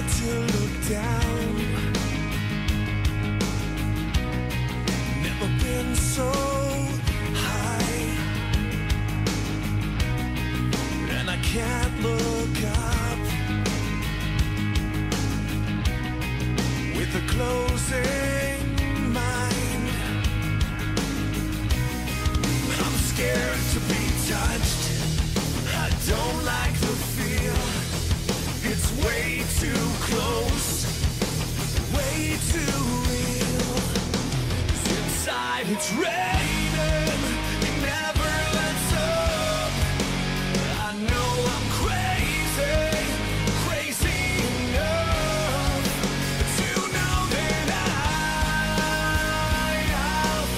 to look down. Never been so high, and I can't look up. With a closing mind, I'm scared to be touched. I don't like the feel. It's way too close, way too real. 'Cause inside it's raining, it never lets up. I know I'm crazy, crazy enough to know that I'll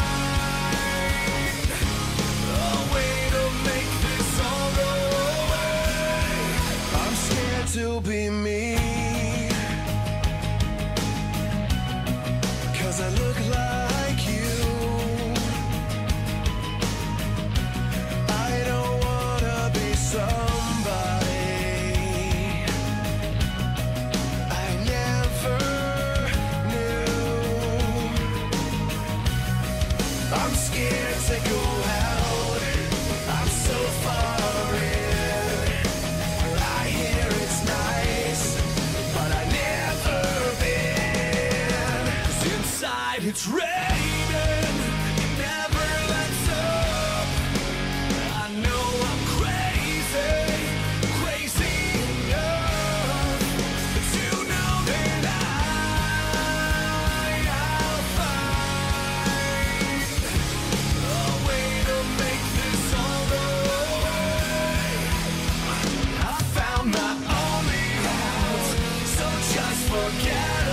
find a way to make this all go away. I'm scared to be me, 'cause I look like you. I don't wanna be somebody I never knew. I'm scared to go out, I'm so far in. I hear it's nice, but I never been. 'Cause inside it's raining, it never lets up. I know I'm crazy, crazy enough to know that I'll find a way to make this all go away. I found my only out, so just forget